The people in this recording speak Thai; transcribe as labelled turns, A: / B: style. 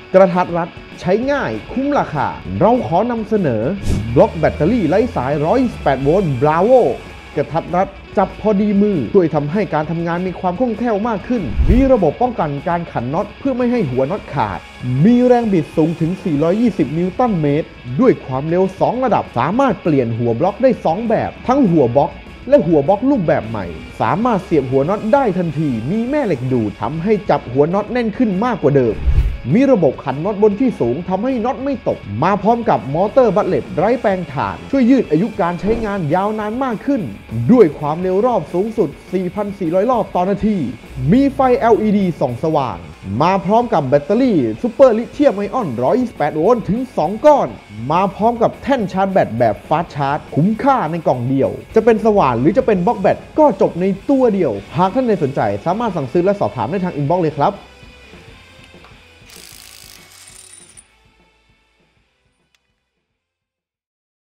A: กระทัดรัดใช้ง่ายคุ้มราคาเราขอนำเสนอบล็อกแบตเตอรี่ไร้สาย128โวลต์ Bravo กระทัดรัดจับพอดีมือช่วยทำให้การทำงานมีความคล่องแคล่วมากขึ้นมีระบบป้องกันการขันน็อตเพื่อไม่ให้หัวน็อตขาดมีแรงบิดสูงถึง420นิวตันเมตรด้วยความเร็ว2ระดับสามารถเปลี่ยนหัวบล็อกได้2แบบทั้งหัวบล็อกและหัวบล็อกรูปแบบใหม่สามารถเสียบหัวน็อตได้ทันทีมีแม่เหล็กดูดทำให้จับหัวน็อตแน่นขึ้นมากกว่าเดิมมีระบบขันน็อตบนที่สูงทำให้น็อตไม่ตกมาพร้อมกับมอเตอร์บัตเลตไร้แปลงถ่านช่วยยืดอายุการใช้งานยาวนานมากขึ้นด้วยความเร็วรอบสูงสุด 4,400 รอบต่อนาทีมีไฟ LED ส่องสว่างมาพร้อมกับแบตเตอรี่ซูเปอร์ลิเธียมไอออน128โวลต์ถึง2ก้อนมาพร้อมกับแท่นชาร์จแบตแบบฟาสต์ชาร์จคุ้มค่าในกล่องเดียวจะเป็นสว่านหรือจะเป็นบล็อกแบตก็จบในตัวเดียวหากท่านใดสนใจสามารถสั่งซื้อและสอบถามได้ทางอินบ็อกซ์เลยครับ